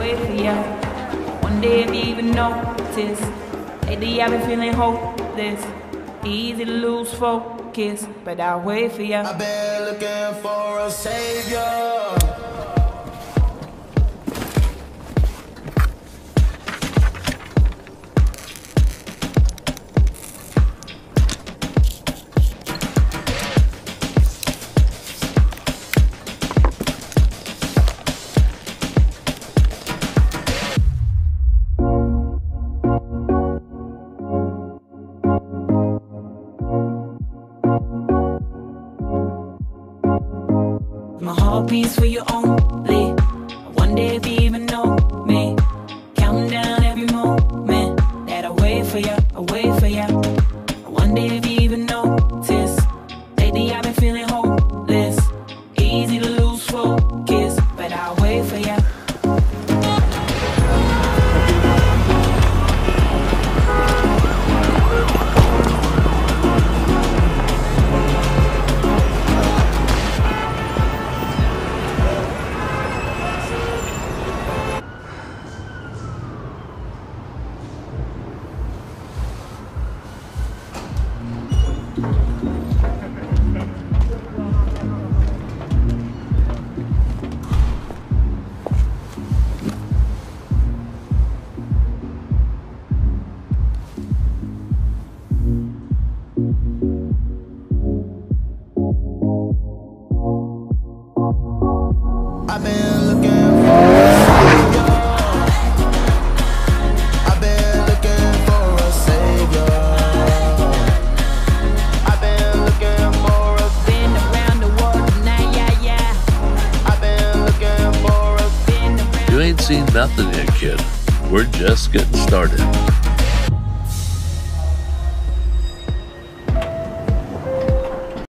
wait for ya. One day if you even notice, lately I've been feeling hopeless. Easy to lose focus, but I'll wait for ya. I've been looking for a savior. My heart beats for you only. One day if you even know me, counting down every moment that I wait for ya, I wait for ya. One day if you even notice, lately I've been feeling hopeless. Easy to lose focus, but I'll wait for ya. I've been looking for a savior. I've been looking for a savior. I've been looking for a Been around the world tonight, yeah, yeah. I've been looking for a Been around. You ain't seen nothing yet, kid. We're just getting started.